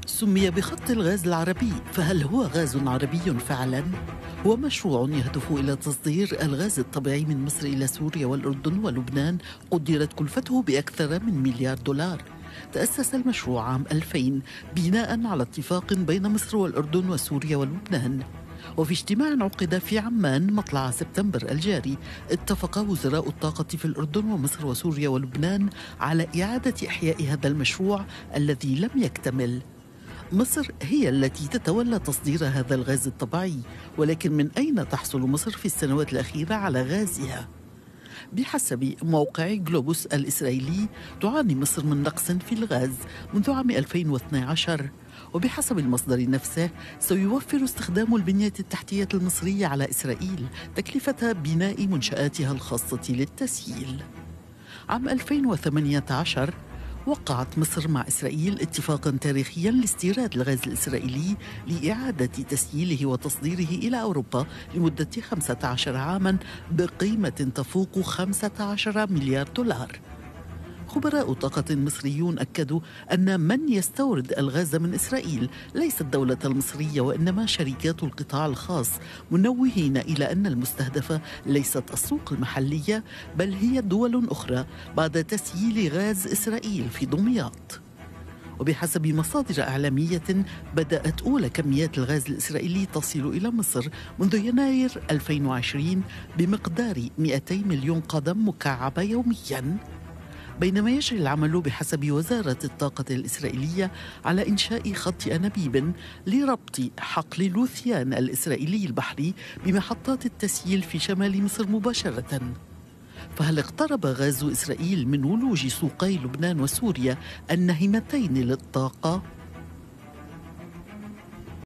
سمي بخط الغاز العربي، فهل هو غاز عربي فعلا؟ هو مشروع يهدف إلى تصدير الغاز الطبيعي من مصر إلى سوريا والأردن ولبنان، قدرت كلفته بأكثر من مليار دولار. تأسس المشروع عام 2000 بناء على اتفاق بين مصر والأردن وسوريا ولبنان. وفي اجتماع عقد في عمان مطلع سبتمبر الجاري، اتفق وزراء الطاقة في الأردن ومصر وسوريا ولبنان على إعادة إحياء هذا المشروع الذي لم يكتمل. مصر هي التي تتولى تصدير هذا الغاز الطبيعي، ولكن من أين تحصل مصر في السنوات الأخيرة على غازها؟ بحسب موقع جلوبوس الإسرائيلي، تعاني مصر من نقص في الغاز منذ عام 2012، وبحسب المصدر نفسه سيوفر استخدام البنية التحتية المصرية على إسرائيل تكلفة بناء منشآتها الخاصة للتسييل. عام 2018 وقعت مصر مع إسرائيل اتفاقا تاريخيا لاستيراد الغاز الإسرائيلي لإعادة تسييله وتصديره إلى أوروبا لمدة 15 عاما بقيمة تفوق 15 مليار دولار. خبراء طاقة مصريون أكدوا أن من يستورد الغاز من إسرائيل ليس الدولة المصرية وإنما شركات القطاع الخاص، منوهين إلى أن المستهدفة ليست السوق المحلية بل هي دول أخرى بعد تسييل غاز إسرائيل في دمياط. وبحسب مصادر إعلامية، بدأت أولى كميات الغاز الإسرائيلي تصل إلى مصر منذ يناير 2020 بمقدار 200 مليون قدم مكعبة يومياً. بينما يجري العمل بحسب وزارة الطاقة الإسرائيلية على إنشاء خط أنابيب لربط حقل لوثيان الإسرائيلي البحري بمحطات التسييل في شمال مصر مباشرة. فهل اقترب غاز إسرائيل من ولوج سوقي لبنان وسوريا الناهمتين للطاقة؟